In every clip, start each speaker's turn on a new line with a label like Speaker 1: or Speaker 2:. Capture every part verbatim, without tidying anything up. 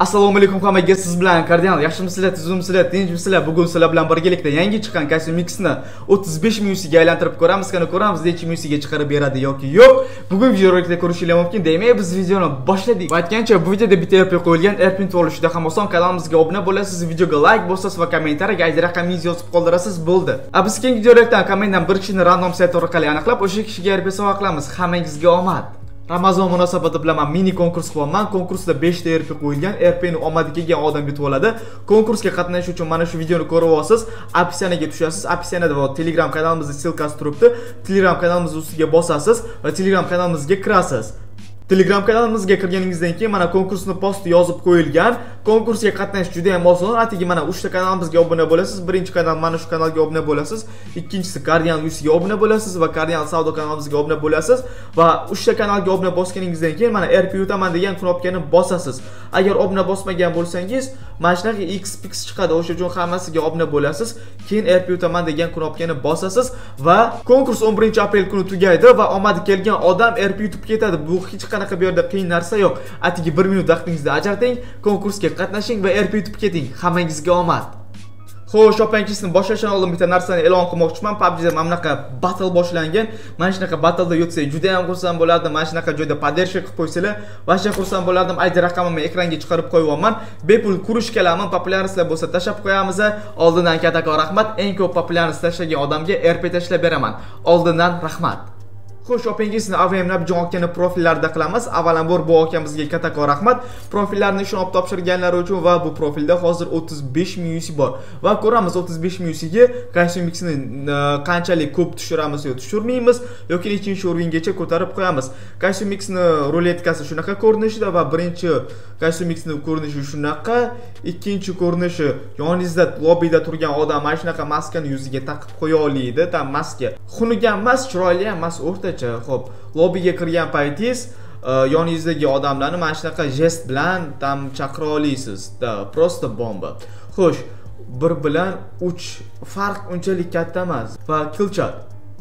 Speaker 1: Assalomu alaykum hammaga, siz bilan Kardinal. Yaxshimisizlar, tuzimsizlar, tinchmisizlar? Bugun sizlar bilan birgalikda yangi chiqqan Custom Mix'ni o'ttiz besh ming yusiga aylantirib ko'ramiz. Qani ko'ramiz, necha ming yusiga chiqarib beradi yoki yo'q. Bugun videoda ko'rishingiz mumkin. Demak, biz videoni boshladik. Aytgancha, bu videoda bitta R P qo'yilgan. R P olishda ham oson. Kanalimizga obuna bo'lasiz, videoga like bosasiz va kommentariyaga ayt raqamingizni yozib qoldirasiz, bo'ldi. A biz keyingi videolardan kommentdan bir kishini random sayt orqali aniqlab, o'sha kishiga R P sovg'a qilamiz. Hammangizga omad. Ramazon munosabati bilan men mini konkurs qilyapman. Konkursda besh ta R P qo'yilgan. R P ni omadi kelgan odam yutib oladi. Konkursga qatnashish uchun mana shu videoni ko'rib olasiz. Opsiyaga tushasiz. Opsiyada va Telegram kanalimizning silkasi turibdi. Telegram kanalimiz ustiga bosasiz va Telegram kanalimizga kirasiz. Telegram kanalimizga kirganingizdan keyin mana konkursning posti yozib qo'yilgan. Konkursga qatnashish juda ham oson. Atigi mana uchta kanalimizga obuna bo'lasiz. Birinchi kanal mana shu kanalga obuna bo'lasiz. Ikkinchisi Cardinal Yusiga obuna bo'lasiz va Cardinal Savdo kanalimizga obuna bo'lasiz va uchta kanalga obuna bosganingizdan keyin mana R P yutaman degan knopkani bosasiz. Agar obuna bosmagan bo'lsangiz, mana shunaqa X Pix chiqadi. O'sha uchun hammasiga obuna bo'lasiz. Keyin R P yutaman degan knopkani bosasiz va konkurs o'n birinchi aprel kuni tugaydi va omadi kelgan odam R P yutib ketadi. Bu hech qanaqa bu yerda qiyin narsa yo'q. Atigi bir minut vaqtingizni ajrating, konkursga qatnashing va R P yutib keting. Hammangizga omad. Xo'sh, shopankisini boshlashdan oldin bitta narsani e'lon qilmoqchiman. P U B G'da mana bunaqa battle boshlangan. Mana shunaqa battleda yutsak juda ham xursand bo'lardim. Mana shunaqa joyda poddershka qilib qo'ysalar, vaqti xursand bo'lardim. Ayt raqamimni ekranga chiqarib qo'yyapman. Bepul kurish kelaman. Populyaristlar bo'lsa tashlab qo'yamiz. Oldindan kattakon rahmat. Eng ko'p populyarist tashlagan odamga R P tashlab beraman. Oldindan rahmat. Xo'sh, opingizni A V M Nabjon akani profillarida qilamiz. Avvalambor bu akamizga kattakon rahmat. Profillarni ishonib topshirganlari uchun va bu profilda hozir o'ttiz besh ming yusi bor. Va ko'ramiz o'ttiz besh ming yusiga Custom Mix'ni qanchalik ko'p tushiramiz yoki tushirmaymiz yoki nechinchi o'ringacha ko'tarib qo'yamiz. Custom Mix'ni ruletkasi shunaqa ko'rinishida va birinchi Custom Mix'ni ko'rinishi shunaqa, ikkinchi ko'rinishi yoningizda lobbyda turgan odam mana shunaqa maskani yuziga taqib qo'ya oladi. Tam maska xunukam emas, chiroyli ham emas, o'rtacha. Xo'p, lobbyga kirgan paytingiz yoningizdagi odamlarni mana shunaqa jest bilan tam chaqira olasiz. Da, prosta bomba. Xo'sh, bir bilan uch farq unchalik katta emas. Va killchat.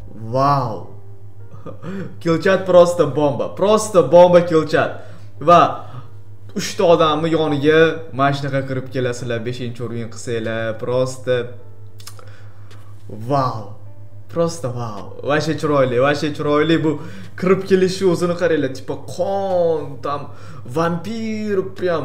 Speaker 1: Wow. Killchat prosta bomba. Prosta bomba killchat. Va uchta odamni yoniga mana shunaqa kirib kelasizlar, beshinchi o'rin qilsanglar, prosta wow. Prosta wow. Vashe chiroyli, vashe chiroyli. Bu kirib kelishi o'zini qaranglar, tipo qon, tam vampir, prям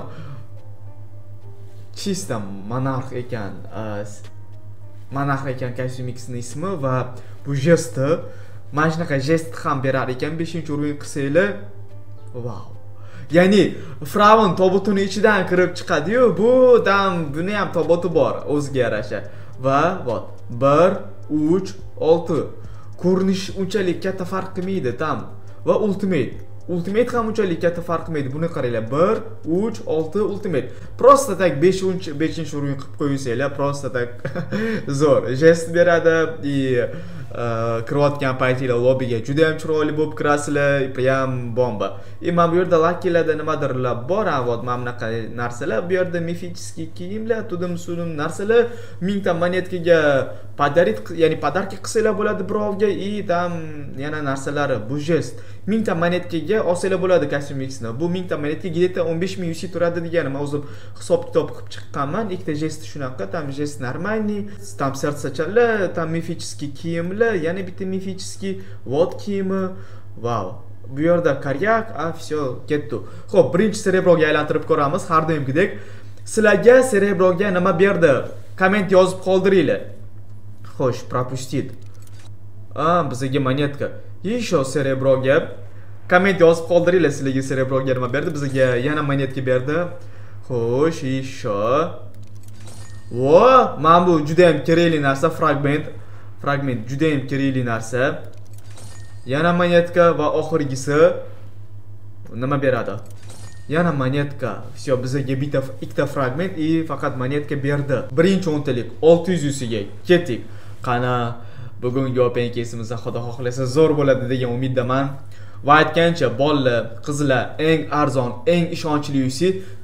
Speaker 1: чисто monarx ekan. Monarx ekan Custom Mix'ning ismi va bu jestni mana shunaqa jest ham berar ekan beshinchi o'rin qilsanglar. Wow. Ya'ni Fravon tobutini ichidan kirib chiqadi-yu, bu dam buni ham tobuti bor, o'ziga yarasha. Va vot bir uch olti ko'rinish unchalik katta farq qilmaydi tam. Va ultimate ultimate ham unchalik katta farq qilmaydi. Buni qaranglar, bir uch olti ultimate. Prosta tak beshinchi beshinchi o'rin qilib qo'ysanglar, prosta tak zo'r jest beradi. И kirayotgan paytinglar lobbyga juda ham chiroyli bo'lib kirasizlar, prям bomba. И mana bu yerda lakilarda nimadirlar bor, avot mana bunaqa narsalar. Bu yerda mifический kiyimlar, tudim-sudim narsalar, ming ta monetkaga padarit, ya'ni podarka qilsalar bo'ladi birovga, и там yana narsalari. Bu jest. ming ta monetkaga olsalar bo'ladi Custom Mix'ni. Bu ming ta monetkaga где-то o'n besh ming yusi turadi deganim. Men o'zim hisob-kitob qilib chiqqanman. Ikkita jest shunaqa, tam jest нормальный, tam sertsachalar, tam mifический kiyimlar, yana bitta mifический vod kiyimi. Wow. Bu yerda karyak, a все, ketdi. Xo'p, birinchi serebroga aylantirib ko'ramiz, har doimgidek. Sizlarga serebroga nima berdi? Komment yozib qoldiringlar. Xo'sh, пропустит. A, bizga monetka. Еще serebroga komment yozib qoldiringlar, sizlarga serebroga nima berdi? Bizga yana monetka berdi. Xo'sh, еще. Vo, mana bu juda ham kerakli narsa, fragment. Fragment juda ham kerakli narsa. Yana monetka va oxirgisi nima beradi? Yana monetka. Все, bizga bitta ikkita fragment и faqat monetka berdi. Birinchi o'ntalik olti yuz yusiga ketdik. Qana bugungi openkesimizni xudo xohlasa zo'r bo'ladi degan umiddaman. Va aytgancha, bolalar, qizlar eng arzon, eng ishonchli yusi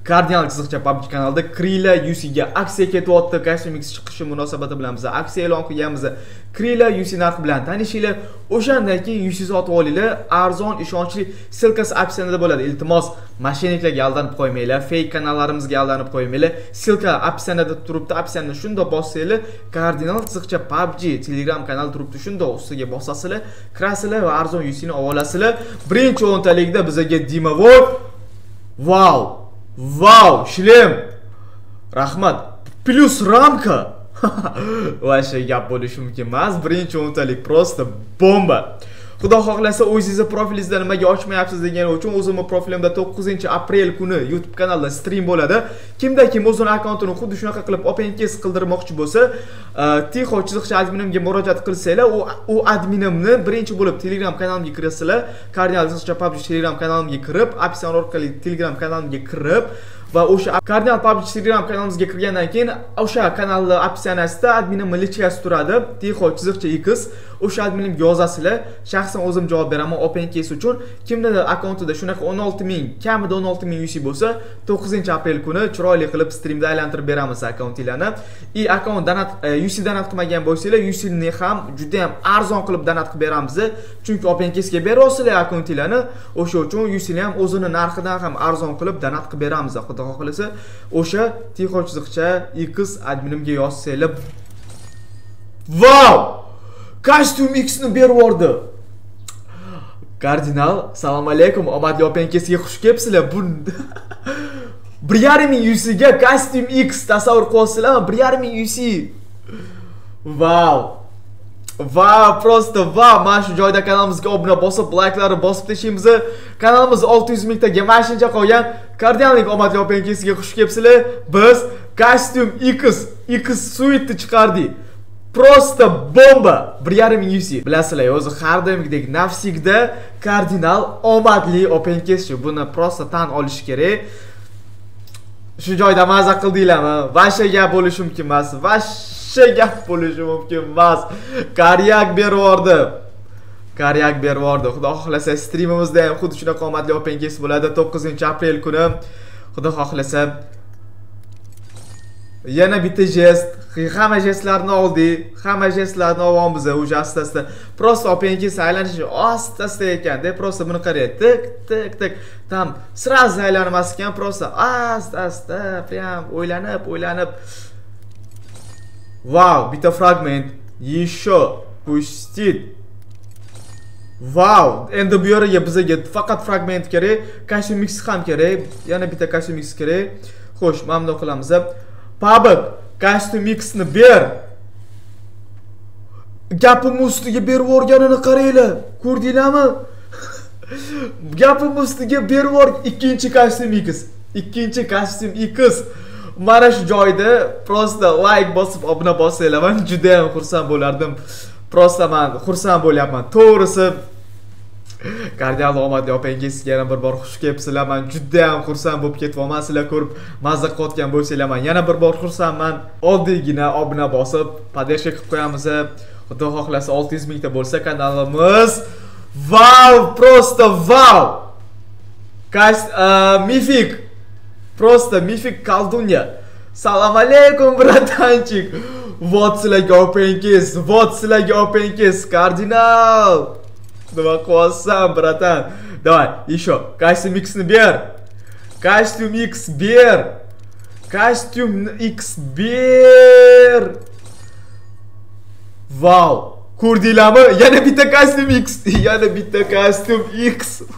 Speaker 1: Kardinal qiziqcha P U B G kanalida Krila U C ga aksiya ketyapti. Custom Mix chiqishi munosabati bilan biz aksiya e'lon qilganmiz. Krila U C narxi bilan tanishinglar. O'shandan keyin U C sotib olinglar. Arzon, ishonchli silkasi opsiyasida bo'ladi. Iltimos, mashinliklarga aldanib qo'ymanglar, fake kanallarimizga aldanib qo'ymanglar. Silka opsiyasida turibdi. Opsiyani shunda bossanglar, Kardinal qiziqcha P U B G Telegram kanali turibdi. Shunda ustiga bosasizlar, kirasizlar va arzon U C ni olasizlar. Birinchi o'ntalikda bizga Dimavor. Wow! Wow, shlem. Rahmat. Plus ramka. Vasha gap bo'lishi mumkin emas. Birinchi o'ntalik prosta bomba. Xudo xohlasa o'zingizni profilingizda nimaga ochmayapsiz degani uchun o'zimning profilimda to'qqizinchi aprel kuni YouTube kanalida stream bo'ladi. Kimda kim o'zining akkauntini xuddi shunaqa qilib open case qildirmoqchi bo'lsa, Tiho chiziqcha adminimga murojaat qilsanglar, u u adminimni birinchi bo'lib Telegram kanalimga kirasizlar. Kardinal chiziqcha P U B G Telegram kanalimga kirib, opsiya orqali Telegram kanalimga kirib va o'sha Kardinal P U B G Telegram kanalimizga kirgandan keyin o'sha kanalni opsiyasida adminim lichkasi turadi. Tiho chiziqcha X. O'sha adminimga yozasizlar. Shaxsan o'zim javob beraman open case uchun. Kimdadir akkauntida shunaqa o'n olti ming, kamida o'n olti ming U C bo'lsa, to'qqizinchi aprel kuni chiroyli qilib streamda aylantirib beramiz akkauntinglarni. I akkaunt donat U C donat qilmagan bo'lsanglar, U C ni ham juda ham arzon qilib donat qilib beramiz. Chunki open case ga beryapsizlar akkauntinglarni. O'sha uchun U C ni ham o'zini narxidan ham arzon qilib donat qilib beramiz. Xudo xohlasa, o'sha Tiho chiziqcha X adminimga yozsanglar. Wow! Custom X ni berib yubordi. Kardinal, assalomu alaykum. Omadli open case ga xush kelibsizlar. Bu bir yarim ming U C ga Custom X tasavvur qilasizlarmi? bir yarim ming U C. Wow. Wow, prosta wow. Mana shu joyda kanalimizga obuna bosib, like'larni bosib tashlaymiz. Kanalimiz olti yuz ming taga mashincha qolgan. Kardinalning omadli open case ga xush kelibsizlar. Biz Custom X X suite chiqardik. Prosta bomba. bir yarim ming U C. Bilasizlar, o'zi har doimgidek nafsigda Kardinal omadli open case. Buni prosta tan olish kerak. Shu joyda maza qildinglarmi? Vasha gap bo'lishi mumkin emas. Vasha gap bo'lishi mumkin emas. Karyak berib yubordi. Karyak berib yubordi. Xudo xohlasa streamimizda ham xuddi shunaqa omadli open case bo'ladi to'qqizinchi aprel kuni. Xudo xohlasa yana bitta jest. Hamma jestlarni oldik. Hamma jestlarni olamiz. O'sha asta-asta. Prosta open case aylanishi asta-asta ekan-da. Prosta buni qarang. Tik tik tik. Tam sraz aylanmas ekan, prosta asta-asta, prям o'ylanib, o'ylanib. Wow, bitta fragment. Еще пустит. Wow, endi bu yerga bizga faqat fragment kerak, custom mix ham kerak, yana bitta custom mix kerak. Xo'sh, mamnun qilamiz. P U B G custom mix ni ber. Gapim ustiga berib o'rganini qaranglar. Ko'rdinglarmi? Gapim ustiga berib o'rg ikkinchi custom mix. Ikkinchi custom X. Mana shu joyda prosta like bosib obuna bossanglar, men juda ham xursand bo'lardim. Prosta men xursand bo'lyapman. To'g'risi Kardinal omadli open case yana bir bor xush kelibsizlar. Men juda ham xursand bo'lib ketyapman. Sizlar ko'rib mazza qilayotgan bo'lsanglar, men yana bir bor xursandman. Oddiygina obuna bosib, podeshka qilib qo'yamiz. Xudo xohlasa olti yuz ming ta bo'lsa kanalimiz. Wow, prosta wow. Kas uh, Mifik. Prosta Mifik Kaldunya. Assalomu alaykum bratanchik. Вот sizlarga open case, вот sizlarga open case Kardinal. Nima qilasan bratan? Давай, еще. Custom X ni ber. Custom X ber. Custom X ber. Wow. Ko'rdinglarmi? Yana bitta Custom X, yana bitta Custom X.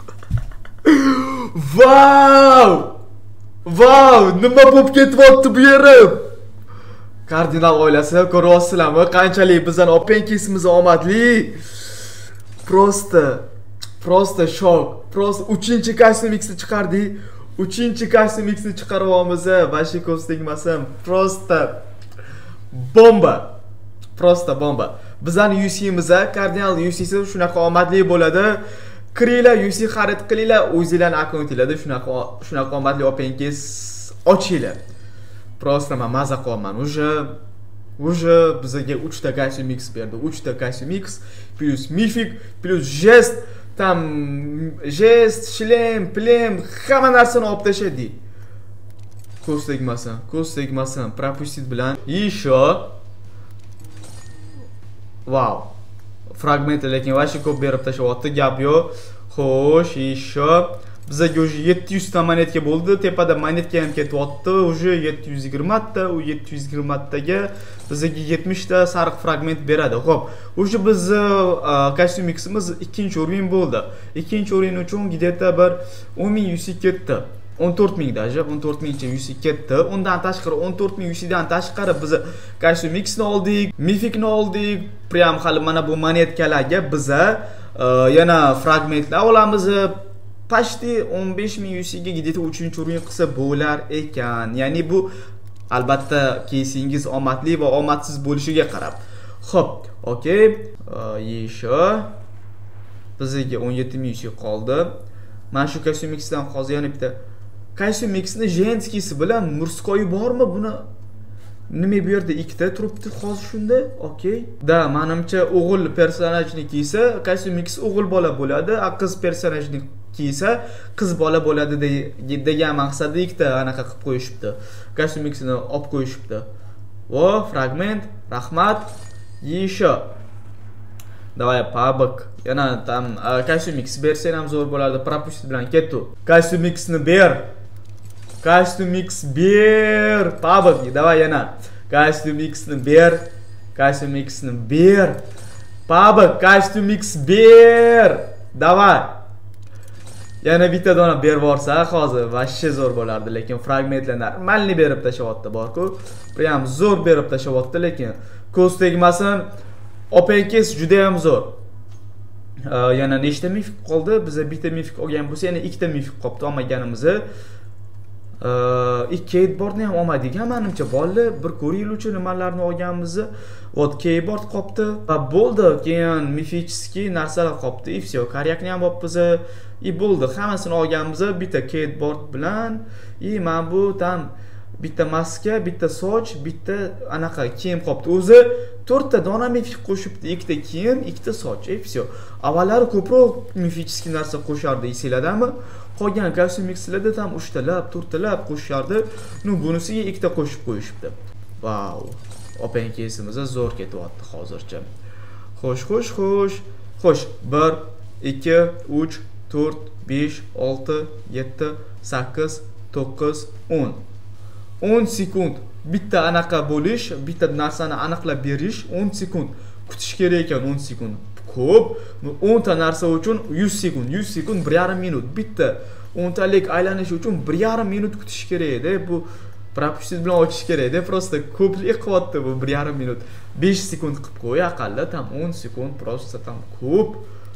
Speaker 1: Wow! Wow! Nima bo'lib ketyapti bu yerim? Kardinal oilasi, ko'ryapsizlarmi? Qanchalik bizdan open case'imiz omadli. Prosta, prosta shok. Prosta uchinchi Custom X'ni chiqardik. uchinchi Custom X'ni chiqaryapmiz. Vashikov tegmasam. Prosta bomba. Prosta bomba. Bizning U C'miz, Kardinal U C'si shunaqa omadli bo'ladi. Kiringlar, U C xarid qilinglar, o'zingizlarning akkauntingizda shunaqa shunaqa omadli open case ochinglar. Prosta men maza qilaman. Уже уже bizga uchta custom mix berdi. uchta custom mix plus Mifik plus jest, tam jest, shlem, plem, hamma narsani olib tashladik. ko'z tegmasin, ko'z tegmasin. Propustit bilan еще. Wow. Fragment lekin vashi ko'p berib tashlayapti, gap yo'q. Xo'sh, еще bizga уже yetti yuz ta monetka bo'ldi. Tepada monetka ham ketyapti. Уже yetti yuz yigirma ta, u yetti yuz yigirma taga bizga yetmish ta sariq fragment beradi. Xo'p, уже biz kostyum miximiz ikkinchi o'rin bo'ldi. Ikkinchi o'rin uchun где-то bir o'n ming yuz ketdi. o'n to'rt ming даже, o'n to'rt mingcha yuz ketdi. Undan tashqari o'n to'rt ming yuz dan tashqari biz kostyum mixni oldik, mifikni oldik. Prям hali mana bu monetkalarga biz yana fragmentlar olamiz. Почти o'n besh ming yuz ga где-то uchinchi o'rin qilsa bo'lar ekan. Ya'ni bu albatta kesingiz omadli va omadsiz bo'lishiga qarab. Xo'p, okey. Еще bizga o'n yetti ming yuz qoldi. Mana shu kostyum mixdan hozir yana bitta kostyum mixni jenskisi bilan murskoyi bormi? Buni nima bu yerda ikkita turibdi hozir shunda? Okey. Da, menimcha o'g'il personajni kiysa, kostyum mix o'g'il bola bo'ladi, a qiz personajni kiysa qiz bola bo'ladi degan maqsadda ikkita anaqa qilib qo'yishibdi. Kostyum mixini olib qo'yishibdi. Vo, fragment, rahmat. Еще. Давай pabak. Yana tam kostyum mix bersan ham zo'r bo'lardi. Propustit bilan ketdi. Kostyum mixni ber. Kostyum mix ber. Pabak. Давай yana. Kostyum mixni ber. Kostyum mixni ber. Pabak, kostyum mix ber. Давай. Yana bitta dona berib borsa hozir vashshe zo'r bo'lardi, lekin fragmentlar normalni berib tashlayapti bor-ku. Prям zo'r berib tashlayapti, lekin ko'z tegmasin. Openkes juda ham zo'r. Yana nechta mifik qoldi? Biz bitta mifik olgan bo'lsa, yana ikkita mifik qolibdi olmaganimizni. ikki keyboardni ham olmadik. Menimcha bolalar bir ko'ringlar nimalarni olganimizni. Vot keyboard qolibdi. Va bo'ldi, keyin mifichskiy narsalar qolibdi. И всё, karyakni ham olibmiz. И bo'ldi, hammasini olganmiz bitta keyboard bilan. И men bu tam bitta maska, bitta soch, bitta anaqa kiyim qolibdi. O'zi to'rtta dona mifik qo'shibdi, ikkita kiyim, ikkita soch. И всё. Avvallari ko'proq mifichskiy narsa qo'shardi, esinglardami? Qolgan kostyum mixlarda ham uchtalab, to'rtalab qo'shardi. Nu bunisiga ikkita qo'shib qo'yishibdi. Vau. Openkesimiz zo'r ketyapti hozircha. Xo'sh, xo'sh, xo'sh. Xo'sh, bir, ikki, uch, to'rt, besh, olti, yetti, sakkiz, to'qqiz, o'n. o'n sekund bitta anaqa bo'lish, bitta narsani aniqlab berish o'n sekund. Kutish kerak ekan o'n sekund. Ko'p. o'n ta narsa uchun yuz sekund, yuz sekund bir yarim minut. Bitta o'n talik aylanish uchun bir yarim minut kutish kerak edi. Bu propustit bilan ochish kerak edi. Prosta ko'plik qilyapti bu bir yarim minut. besh sekund qilib qo'y, aqalli tam o'n sekund, prosta tam ko'p.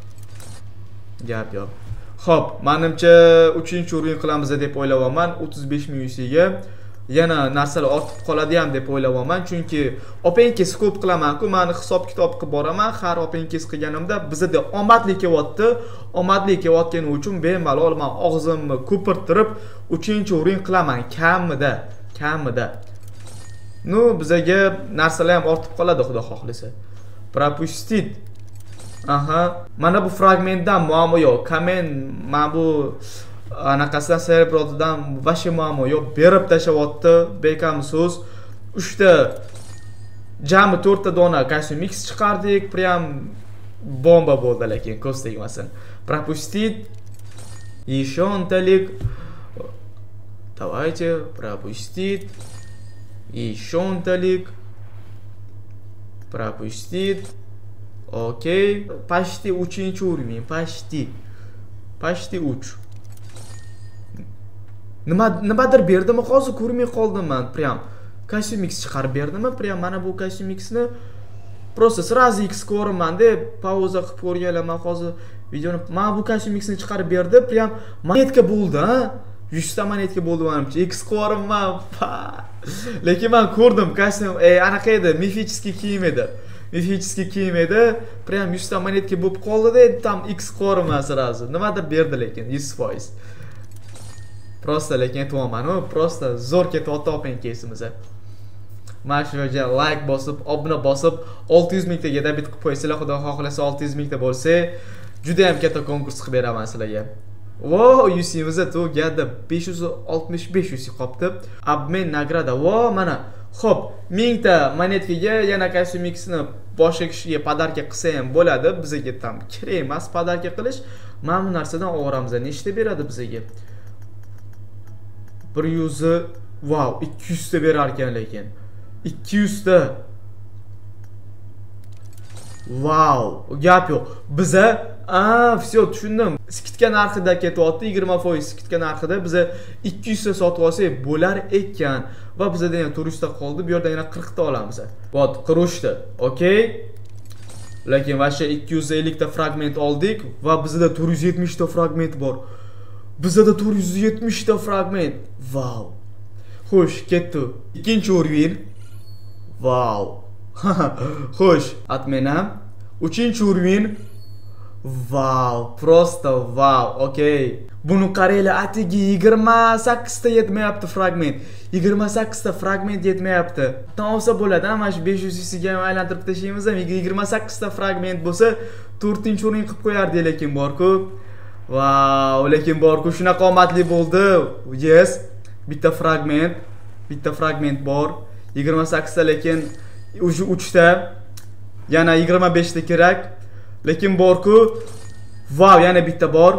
Speaker 1: Gap yo'q. Xo'p, menimcha uchinchi o'rin qilamiz deb o'ylayapman. o'ttiz besh ming yuz ga yana narsalar ortib qoladi ham deb o'ylayapman, chunki openkes ko'p qilaman-ku, men hisob-kitob qilib boraman. Har openkes qilganimda bizda omadli kelyapti. Omadli kelayotgani uchun bemalol men og'zimni ko'pirtirib uchinchi o'rin qilaman kamida, kamida. Nu bizga narsalar ham ortib qoladi, xudo xohlasa. Propustit. Aha, mana bu fragmentdan muammo yo'q. Kamen mana bu anaqasidan cerebrotidan vashi muammo yo'q. Berib tashlayapti, bekam so'z. uchta jami to'rtta dona kostyum mix chiqardik, prям bomba bo'ldi, lekin ko'z tegmasin. Propustit. Еще онтalik. Давайте пропустит. Еще онтalik. Пропустит. Okey. Почти uchinchi o'rin, почти. Почти uch. Nima nimadir berdimi hozir ko'rmay qoldim men. Prям kostyum mix chiqarib berdimi? Prям mana bu kostyum mixni просто сразу X ko'raman deb pauza qilib ko'rganman hozir videoni. Mana bu kostyum mixni chiqarib berdi. Prям monetka bo'ldi, ha? yuz ta monetka bo'ldi menimcha. X ko'raman. Lekin men ko'rdim kostyum, ey anaqa edi, mifichskiy kiyim edi. Mifichskiy kiyim edi. Prям yuz ta monetka bo'lib qoldi-da, tam X ko'raman сразу. Nimadir berdi lekin yuz foiz. Prosta lekin aytmoqman-ku, prosta zo'r ketyapti openkesimiz. Mana shu yerga like bosib, obuna bosib, olti yuz ming taga debit qilib qo'ysanglar, xudo xohlasa olti yuz ming ta bo'lsa, juda ham katta konkurs qilib beraman sizlarga. Vo, yusimiz tugadi. besh yuz oltmish besh yusi qopti. Обмен nagrada. Vo, mana. Xo'p, ming ta monetkaga yana Custom Mix'ni boshqa kishiga podarka qilsa ham bo'ladi. Bizga ham kerak emas podarka qilish. Mana bu narsadan olamiz. Nechta beradi bizga? bir yuz, wow, ikki yuz ta berar ekan lekin. ikki yuz ta. Wow, gap yo'q. Biza, a, все, tushundim. Skidka narxida ketyapti, yigirma foiz skidka narxida biza ikki yuz ta sotib olsak bo'lar ekan. Va bizda yana to'rt yuz ta qoldi. Bu yerdan yana qirq ta olamiz. Vot, qirq ta. Okay? Lekin vasha ikki yuz ellik ta fragment oldik va bizda to'rt yuz yetmish ta fragment bor. Bizda to'rt yuz yetmish ta fragment. Wow. Xo'sh, ketdi. Ikkinchi o'rin. Wow. Xo'sh, atmenam. Uchinchi o'rin. Wow, просто wow. Okay. Buni qaranglar, atigi yigirma sakkiz ta yetmayapti fragment. yigirma sakkiz ta fragment yetmayapti. Tan olsa bo'ladi, mana shu besh yuz ga ham aylantirib tashlaymiz ham. yigirma sakkiz ta fragment bo'lsa, to'rtinchi o'rin qilib qo'yardi lekin bor-ku. Wow, lekin bor-ku, shunaqa omadli bo'ldi. Yes, bitta fragment, bitta fragment bor. yigirma sakkiz ta lekin o'sha uch ta, yana yigirma besh ta kerak. Lekin bor-ku, wow, yana bitta bor.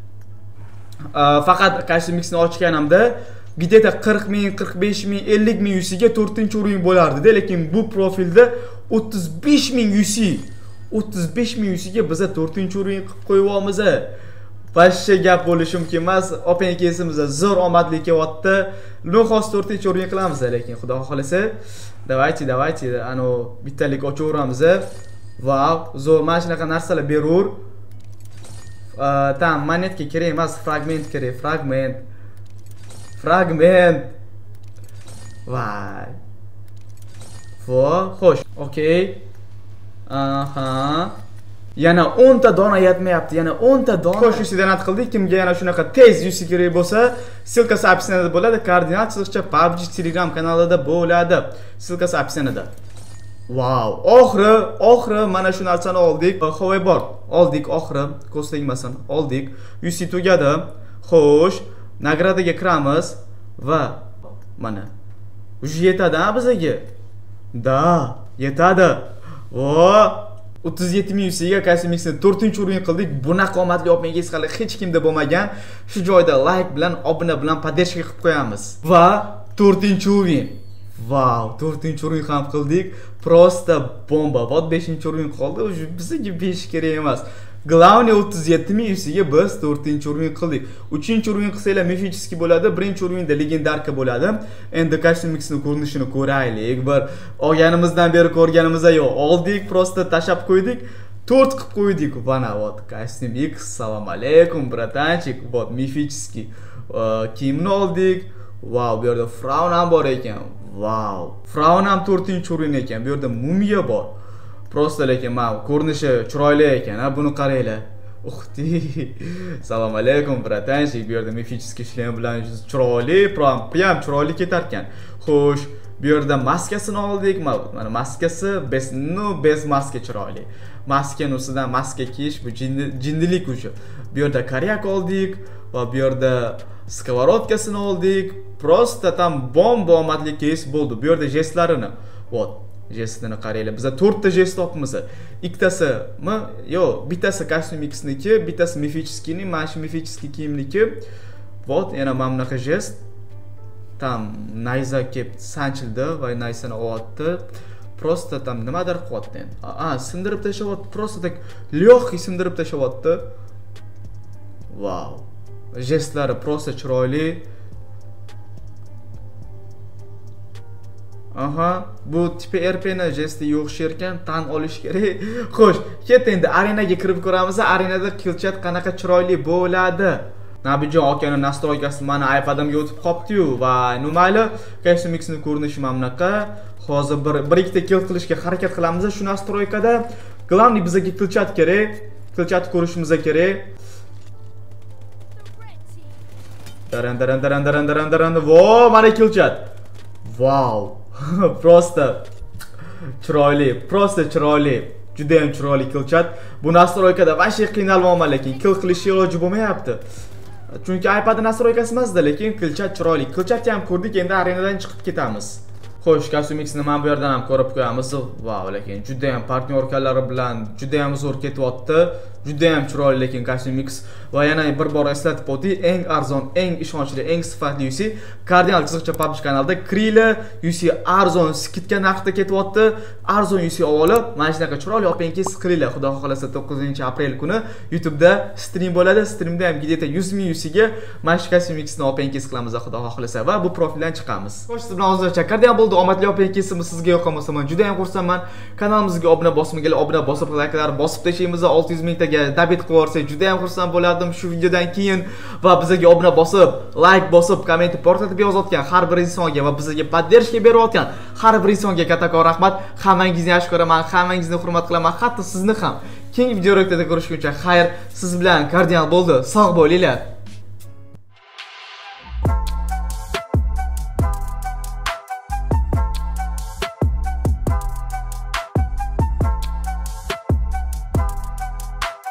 Speaker 1: Faqat Custom Mix'ni ochganimda где-то qirq ming, qirq besh ming, ellik ming yusiga to'rtinchi o'rin bo'lardi-da, lekin bu profilda o'ttiz besh ming yusi, o'ttiz besh ming yusiga biza to'rtinchi o'rin qilib qo'yibamiz. Boshqa gap bo'lishi mumkin emas. Open kesimizda zo'r omadli kelyapti. Nuxos to'rtinchi o'rin qilamiz lekin xudo xolasa. Давайте, давайте, ano bittalik ochaveramiz. Wow, zo'r mana shunaqa narsalar berur. Tam monetka kerak emas, fragment kerak, fragment. Fragment. Vay. Vo, xo'sh, okay. Aha. Yana o'n ta dona yetmayapti, yana o'n ta dona. Xo'sh, ustidan nat qildik. Kimga yana shunaqa tez yusi kerak bo'lsa, silkasi opsiyasida bo'ladi. Koordinat chiziqcha P U B G Telegram kanalida bo'ladi. Silkasi opsiyasida. Wow, oxiri, oxiri mana shu narsani oldik. Hoverboard oldik, oxiri, ko'z tegmasin, oldik. yusi tugadi. Xo'sh, nagradaga kiramiz va mana uji yetadi bizga. Da, yetadi. Vo, o'ttiz yetti ming yusiga Custom Mix'ni to'rtinchi o'rin qildik. Bunaqa omadli opengiz hali hech kimda bo'lmagan. Shu joyda like bilan, obuna bilan podдержка qilib qo'yamiz. Va to'rtinchi o'rin. Wow, to'rtinchi o'rin ham qildik. Просто bomba. Vot beshinchi o'rin qoldi. Bizga besh kerak emas. Главный o'ttiz yetti ming yusiga biz to'rtinchi o'rin qildik. uchinchi o'rin qilsanglar mifический bo'ladi, birinchi o'rinda legendarka bo'ladi. Endi Custom Mix'ni ko'rinishini ko'raylik. Bir olganimizdan beri ko'rganimizda yo'q. Oldik, просто tashab qo'ydik. to'rt qilib qo'ydik. Mana vot Custom Mix. Assalomu alaykum, bratanchik. Vot mifический kiyimni oldik. Wow, bu yerda Fraun ham bor ekan. Wow. Fraun ham to'rtinchi o'rin ekan. Bu yerda mumiya bor. Просто lekin mana ko'rinishi chiroyli ekan, ha, buni qaranglar. Uxti. Assalomu alaykum, bratanchik. Bu yerda mifический shlem bilan chiroyli, pram ham chiroyli ketar ekan. Xo'sh, bu yerda maskasini oldik. Mana maskasi, bez, no, bez maska chiroyli. Maskani ustidan maska kiyish bu jindilik uchun. Bu yerda koryak oldik va bu yerda skовородкасini oldik. Просто tam bomba omadli keys bo'ldi. Bu yerda jestlarini. Vot. Jestini qaranglar. Biz to'rt ta jest topmiz. Ikkitasimi? Yo'q, bittasi Custom Mix'niki, bittasi mifическийni, mana shu mifический kiyimniki. Vot, yana mana bunaqa jest. Tam nayza kelib sanchildi va naysani oldi. Просто tam nimadir qilyapti endi. A, sindirib tashlayapti. Просто tak lёгкий sindirib tashlayapti. Wow. Jestlari просто chiroyli. Aha, bu tipi R P ni jesti yo'qshir ekan, tan olish kerak. Xo'sh, ketdi endi arenaga kirib ko'ramiz. Arenada kilchat qanaqa chiroyli bo'ladi. Nabijon akaning nastroykasi mana iPad'imga o'tib qopti-yu va nimayli, Custom Mix'ni ko'rinishi mana bunaqa. Hozir bir bir ikkita kill qilishga harakat qilamiz shu nastroykada. Главный bizga kilchat kerak. Kilchat ko'rishimiz kerak. Daran daran daran daran daran daran. Vo, mana kilchat. Wow. Просто chiroyli, просто chiroyli. Juda ham chiroyli kilchat. Bu nastroykada vashey qiynalmayman, lekin kill qilish iloji bo'lmayapti. Chunki iPad nastroykasi emasda, lekin qilchat chiroyli. Qilchatni ham ko'rdik, endi arenadan chiqib ketamiz. Xo'sh, Custom Mixni mana bu yerdan ham ko'rib qo'yamiz. Vau, lekin juda ham partnyorkalari bilan juda ham zo'r ketyapti. Juda ham chiroyli lekin Custom Mix va yana bir bor eslatib o'tay, eng arzon, eng ishonchli, eng sifatli U C Cardinal chiziqcha PUBG kanalida Krila U C arzon skidga narxda ketyapti. Arzon U C olib, mana shunaqa chiroyli opengiz Krila, xudo xohlasa to'qqizinchi aprel kuni YouTube da stream bo'ladi. Streamda ham где-то yuz ming U C ga mana shu Custom Mixni opengiz qilamiz, xudo xohlasa va bu profildan chiqamiz. Xo'sh, siz bilan hozircha Cardinal bo'ldi. Omadli openkesimiz sizga yoqqan bo'lsa, men juda ham xursandman. Kanalimizga obuna bosmaganlar, obuna bosib, layklar bosib tashlaymiz. olti yuz ming taga dabit qilib yuborsak, juda ham xursand bo'lardim shu videodan keyin va bizga obuna bosib, like bosib, komment portlatib yozayotgan har bir insonga va bizga podдержка berayotgan har bir insonga kattakon rahmat. Hammangizni yaxshi ko'raman, hammangizni hurmat qilaman, hatto sizni ham. Keyingi videorolikda ko'rishguncha xayr, siz bilan Cardinal bo'ldi. Sog' bo'linglar.